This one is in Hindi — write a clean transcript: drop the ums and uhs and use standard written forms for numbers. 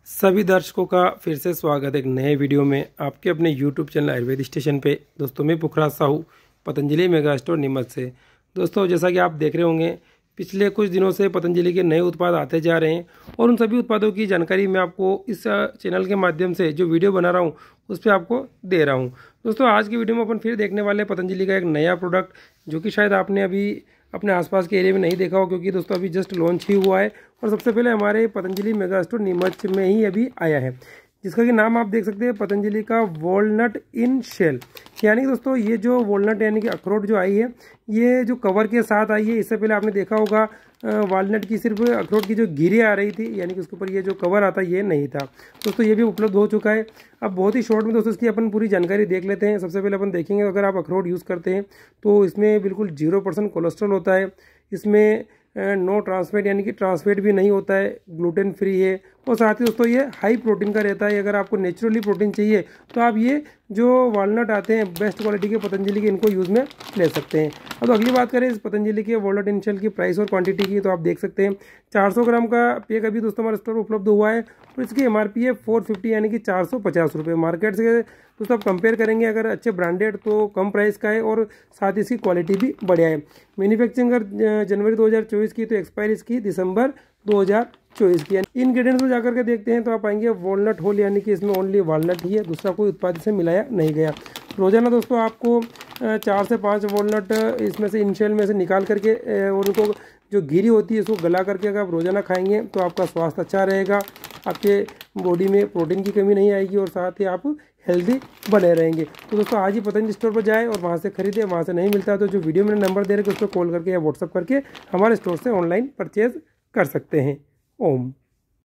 सभी दर्शकों का फिर से स्वागत है एक नए वीडियो में आपके अपने यूट्यूब चैनल आयुर्वेद स्टेशन पे। दोस्तों मैं पुखराज साहू पतंजलि मेगा स्टोर नीमच से। दोस्तों जैसा कि आप देख रहे होंगे पिछले कुछ दिनों से पतंजलि के नए उत्पाद आते जा रहे हैं और उन सभी उत्पादों की जानकारी मैं आपको इस चैनल के माध्यम से जो वीडियो बना रहा हूँ उस पर आपको दे रहा हूँ। दोस्तों आज की वीडियो में अपन फिर देखने वाले पतंजलि का एक नया प्रोडक्ट जो कि शायद आपने अभी अपने आसपास के एरिया में नहीं देखा हो, क्योंकि दोस्तों अभी जस्ट लॉन्च ही हुआ है और सबसे पहले हमारे पतंजलि मेगा स्टोर नीमच में ही अभी आया है, जिसका कि नाम आप देख सकते हैं पतंजलि का वॉलनट इन शेल। यानी कि दोस्तों ये जो वॉलनट यानी कि अखरोट जो आई है ये जो कवर के साथ आई है। इससे पहले आपने देखा होगा वॉलनट की सिर्फ अखरोट की जो गिरी आ रही थी, यानी कि उसके ऊपर ये जो कवर आता ये नहीं था। दोस्तों ये भी उपलब्ध हो चुका है। अब बहुत ही शॉर्ट में दोस्तों इसकी अपन पूरी जानकारी देख लेते हैं। सबसे पहले अपन देखेंगे अगर आप अखरोट यूज़ करते हैं तो इसमें बिल्कुल 0% कोलेस्ट्रॉल होता है। इसमें नो ट्रांसफैट यानी कि ट्रांसफैट भी नहीं होता है, ग्लूटेन फ्री है और साथ ही दोस्तों ये हाई प्रोटीन का रहता है। अगर आपको नेचुरली प्रोटीन चाहिए तो आप ये जो वॉलनट आते हैं बेस्ट क्वालिटी के पतंजलि के इनको यूज़ में ले सकते हैं। अब अगली बात करें इस पतंजलि के वॉलनट इन शेल की प्राइस और क्वांटिटी की, तो आप देख सकते हैं 400 ग्राम का पैक अभी दोस्तों हमारे स्टोर उपलब्ध हुआ है और इसकी MRP है 450 यानी कि 450 रुपये। मार्केट से दोस्तों आप कंपेयर करेंगे अगर अच्छे ब्रांडेड तो कम प्राइस का है और साथ ही इसकी क्वालिटी भी बढ़िया है। मैन्युफैक्चरिंग अगर जनवरी 2024 की तो एक्सपायरी इसकी दिसंबर 2024 की। इंग्रेडिएंट्स में जाकर के देखते हैं तो आप पाएंगे वॉलनट होल यानी कि इसमें ओनली वॉलनट ही है, दूसरा कोई उत्पाद से मिलाया नहीं गया। रोजाना दोस्तों आपको 4 से 5 वॉलनट इसमें से इनशेल में से निकाल करके और उनको जो घिरी होती है इसको गला करके अगर आप रोजाना खाएंगे तो आपका स्वास्थ्य अच्छा रहेगा, आपके बॉडी में प्रोटीन की कमी नहीं आएगी और साथ ही आप हेल्दी बने रहेंगे। तो दोस्तों आज ही पतंजलि स्टोर पर जाएं और वहाँ से खरीदें। वहाँ से नहीं मिलता तो जो वीडियो में नंबर दे रहे हैं उस पर कॉल करके या व्हाट्सअप करके हमारे स्टोर से ऑनलाइन परचेज कर सकते हैं। ओम।